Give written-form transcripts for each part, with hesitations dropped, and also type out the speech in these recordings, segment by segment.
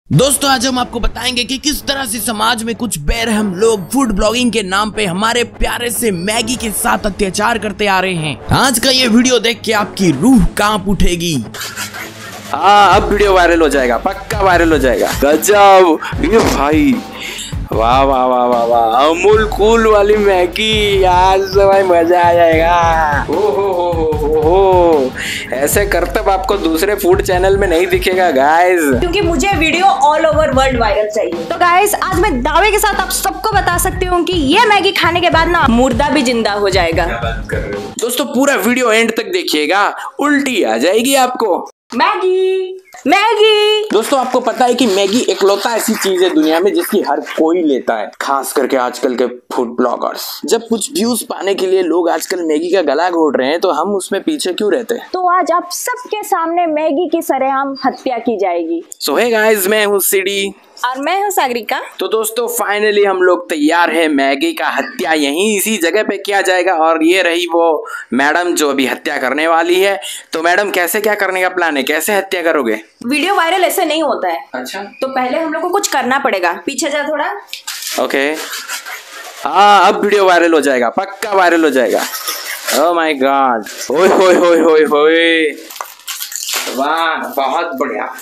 दोस्तों आज हम आपको बताएंगे कि किस तरह से समाज में कुछ बेरहम लोग फूड ब्लॉगिंग के नाम पे हमारे प्यारे से मैगी के साथ अत्याचार करते आ रहे हैं। आज का ये वीडियो देख के आपकी रूह कांप उठेगी। हाँ, अब वीडियो वायरल हो जाएगा, पक्का वायरल हो जाएगा। गजब, ये भाई वाह वाह वाह वाह वाह, अमूल कूल वाली मैगी, आज तो भाई मजा आ जाएगा। हो ऐसे करतब आपको दूसरे फूड चैनल में नहीं दिखेगा गाइस, क्योंकि मुझे video all over world viral चाहिए। तो गाइस आज मैं दावे के साथ आप सबको बता सकती हूँ कि ये मैगी खाने के बाद ना मुर्दा भी जिंदा हो जाएगा। दोस्तों पूरा वीडियो एंड तक देखिएगा, उल्टी आ जाएगी आपको। मैगी मैगी दोस्तों आपको पता है कि मैगी इकलौता ऐसी चीज है दुनिया में जिसकी हर कोई लेता है, खास करके आजकल के फूड ब्लॉगर्स। जब कुछ व्यूज पाने के लिए लोग आजकल मैगी का गला घोट रहे हैं तो हम उसमें पीछे क्यों रहते हैं। तो आज आप सबके सामने मैगी की सरेआम हत्या की जाएगी। सो हे गाइस, मैं हूँ सीडी और मैं हूँ सागरिका। तो दोस्तों फाइनली हम लोग तैयार है, मैगी का हत्या यहीं इसी जगह पे किया जाएगा। और ये रही वो मैडम जो अभी हत्या करने वाली है। तो मैडम कैसे क्या करने का प्लान है, कैसे हत्या करोगे? वीडियो वायरल ऐसे नहीं होता है। अच्छा, तो पहले हम लोग को कुछ करना पड़ेगा। पीछे जा थोड़ा। ओके, हाँ अब वीडियो वायरल हो जाएगा, पक्का वायरल हो जाएगा। ओह माय गॉड, ओए होए होए होए होए, वाह बहुत बढ़िया।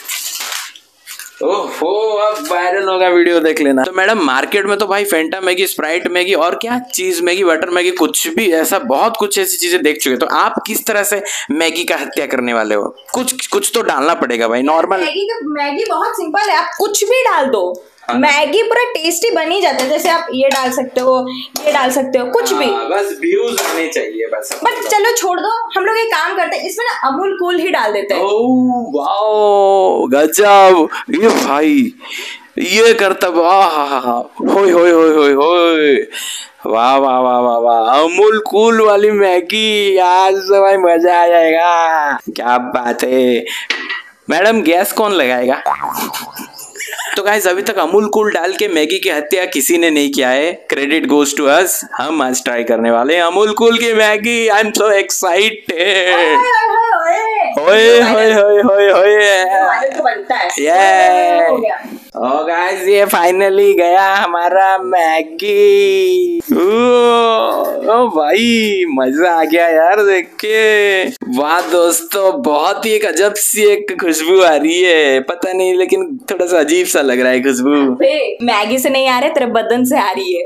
ओहो, अब वायरल होगा वीडियो, देख लेना। तो मैडम मार्केट में तो भाई फेंटा मैगी, स्प्राइट मैगी और क्या चीज मैगी, बटर मैगी, कुछ भी ऐसा बहुत कुछ ऐसी चीजें देख चुके। तो आप किस तरह से मैगी का हत्या करने वाले हो? कुछ तो डालना पड़ेगा भाई। नॉर्मल मैगी बहुत सिंपल है, आप कुछ भी डाल दो, मैगी पूरा टेस्टी बन ही जाता है। जैसे आप ये डाल सकते हो, ये डाल सकते हो, कुछ भी, बस व्यूज आने चाहिए बस। बट चलो छोड़ दो, हम लोग एक काम करते हैं, इसमें ना अमूल कूल ही डाल देते हैं। ओह वाओ, गजब, ये भाई ये करतब, होय होय होय होय होय, वाह वाह वाह वाह वाह, अमूल कूल वाली मैगी, आज तो भाई मजा आ जाएगा। क्या बात है मैडम, गैस कौन लगाएगा? तो गाइस अभी तक अमूल कूल डाल के मैगी की हत्या किसी ने नहीं किया है, क्रेडिट गोज टू अस। हम आज ट्राई करने वाले हैं अमूल कूल की Maggi. I am so excited. होए होए होए होए होए, तो बनता है ये ओ गाइस, ये फाइनली गया हमारा मैगी। ओ भाई मजा आ गया यार देख के। वाह दोस्तों, बहुत ही एक अजब सी एक खुशबू आ रही है, पता नहीं लेकिन थोड़ा सा अजीब सा लग रहा है खुशबू। मैगी से नहीं आ रहे, तेरे बदन से आ रही है।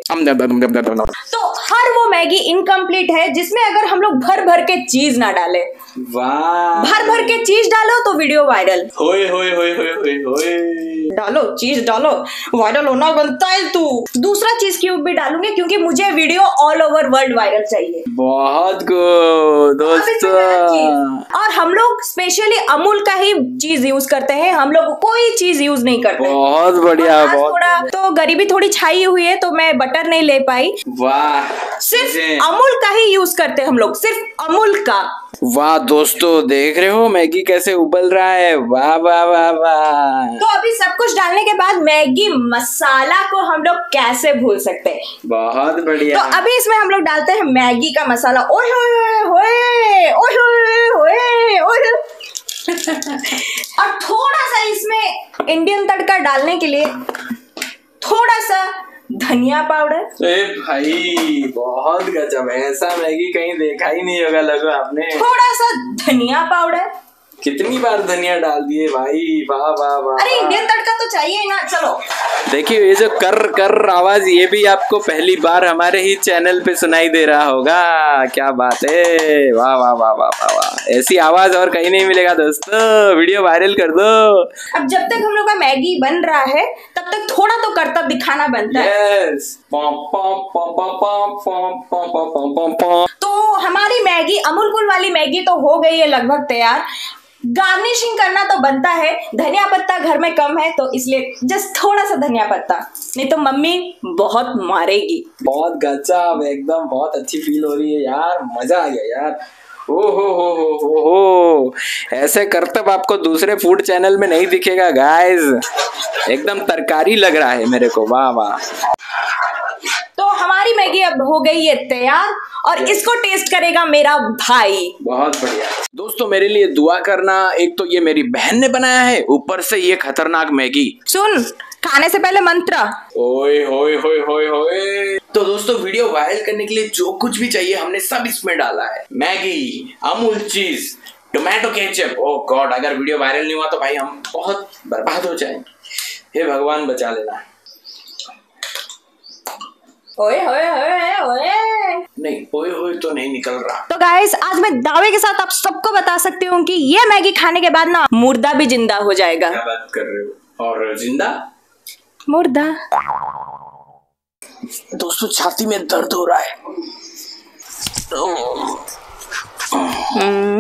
तो हर वो मैगी इनकम्प्लीट है जिसमें अगर हम लोग भर भर के चीज ना डाले। वाह, भर भर के चीज डालो तो वीडियो वायरल। होए होए होए होए होए होए, डालो चीज डालो, वायरल होना बनता है। तू दूसरा चीज क्यूब भी डालूंगी क्योंकि मुझे video all over world viral चाहिए। बहुत गुड दोस्तों। और हम लोग स्पेशली अमूल का ही चीज यूज करते हैं, हम लोग कोई चीज यूज नहीं करते। बहुत बढ़िया, बहुत थोड़ा तो गरीबी थोड़ी छाई हुई है तो मैं बटर नहीं ले पाई। वाह, सिर्फ अमूल का ही यूज करते हैं हम लोग, सिर्फ अमूल का। वाह दोस्तों, देख रहे हो मैगी कैसे उबल रहा है, वाह वाह वाह वाह। तो अभी सब कुछ डालने के बाद मैगी मसाला को हम लोग कैसे भूल सकते हैं? बहुत बढ़िया। तो अभी इसमें हम लोग डालते हैं मैगी का मसाला। ओए होए होए, ओए होए होए, ओए। और थोड़ा सा इसमें इंडियन तड़का डालने के लिए थोड़ा सा धनिया पाउडर। ए भाई बहुत गजब है, ऐसा मैगी कहीं देखा ही नहीं होगा लगो आपने। थोड़ा सा धनिया पाउडर। कितनी बार धनिया डाल दिए भाई, वाह वाह वाह। अरे इंडियन तड़का तो चाहिए ना। चलो देखिए ये जो कर कर आवाज, ये भी आपको पहली बार हमारे ही चैनल पे सुनाई दे रहा होगा। क्या बात है, वाह वाह वाह वाह वाह वाह, ऐसी आवाज और कहीं नहीं मिलेगा दोस्तों। वीडियो वायरल कर दो। अब जब तक हम लोग का मैगी बन रहा है तब तक थोड़ा तो करतब दिखाना बनता है। यस, तो हमारी मैगी अमूल कूल वाली मैगी तो हो गई है लगभग तैयार। गार्निशिंग करना तो बनता है। धनिया पत्ता घर में कम है तो इसलिए जस्ट थोड़ा सा धनिया पत्ता, नहीं तो मम्मी बहुत मारेगी। बहुत गजब, एकदम बहुत अच्छी फील हो रही है यार, मजा आ गया यार। ओ हो, ऐसे करतब आपको दूसरे फूड चैनल में नहीं दिखेगा गाइस, एकदम तरकारी लग रहा है मेरे को, वाह वाह। तो हमारी मैगी अब हो गई है तैयार और इसको टेस्ट करेगा मेरा भाई। बहुत बढ़िया दोस्तों, मेरे लिए दुआ करना। एक तो ये मेरी बहन ने बनाया है, ऊपर से ये खतरनाक मैगी। सुन, खाने से पहले मंत्र। ओए होए होए होए होए। तो दोस्तों, वीडियो वायरल करने के लिए जो कुछ भी चाहिए हमने सब इसमें डाला है। Maggi, Amul cheese, tomato ketchup. Oh god, अगर वीडियो वायरल नहीं हुआ तो भाई हम बहुत बर्बाद हो जाएंगे। हे भगवान बचा लेना। ओए होए होए होए। नहीं, ओए होए तो नहीं निकल रहा। तो गाइस, आज मैं दावे के साथ आप सबको बता सकती हूँ कि ये मैगी खाने के बाद ना मुर्दा भी जिंदा हो जाएगा। क्या बात कर रहे हो? और जिंदा मुर्दा। दोस्तों, छाती में दर्द हो रहा है।